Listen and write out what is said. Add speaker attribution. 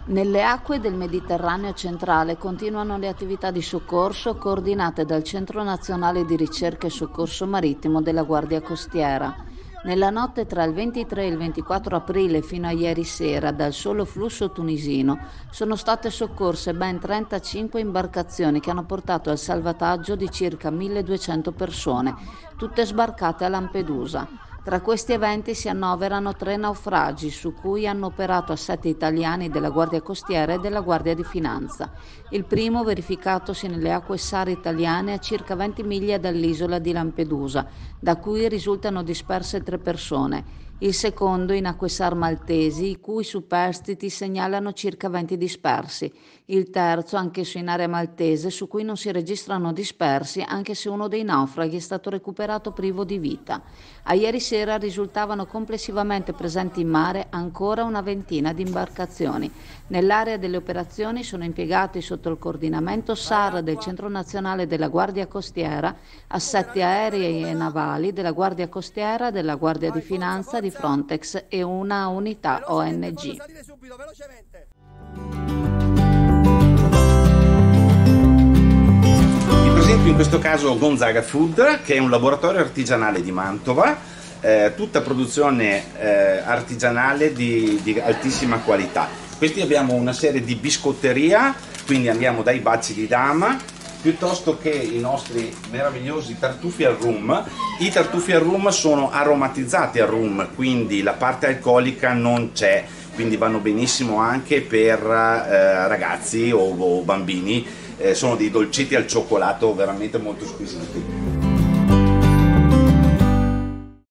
Speaker 1: Nelle acque del Mediterraneo centrale continuano le attività di soccorso coordinate dal Centro Nazionale di Ricerca e Soccorso Marittimo della Guardia Costiera. Nella notte tra il 23 e il 24 aprile fino a ieri sera, dal solo flusso tunisino, sono state soccorse ben 35 imbarcazioni che hanno portato al salvataggio di circa 1200 persone, tutte sbarcate a Lampedusa. Tra questi eventi si annoverano 3 naufragi su cui hanno operato assetti italiani della Guardia Costiera e della Guardia di Finanza. Il primo verificatosi nelle acque SAR italiane a circa 20 miglia dall'isola di Lampedusa, da cui risultano disperse 3 persone. Il secondo in acque SAR maltesi, i cui superstiti segnalano circa 20 dispersi. Il terzo, anch'esso in area maltese, su cui non si registrano dispersi, anche se uno dei naufraghi è stato recuperato privo di vita. A ieri sera risultavano complessivamente presenti in mare ancora una ventina di imbarcazioni. Nell'area delle operazioni sono impiegati sotto il coordinamento SAR del Centro Nazionale della Guardia Costiera, assetti aerei e navali della Guardia Costiera, della Guardia di Finanza, di Frontex e una unità ONG.
Speaker 2: In questo caso Gonzaga Food, che è un laboratorio artigianale di Mantova, tutta produzione artigianale di altissima qualità. Questi abbiamo una serie di biscotteria, quindi andiamo dai baci di dama, piuttosto che i nostri meravigliosi tartufi al rum. I tartufi al rum sono aromatizzati al rum, quindi la parte alcolica non c'è, quindi vanno benissimo anche per ragazzi o bambini. Sono dei dolcetti al cioccolato veramente molto squisiti.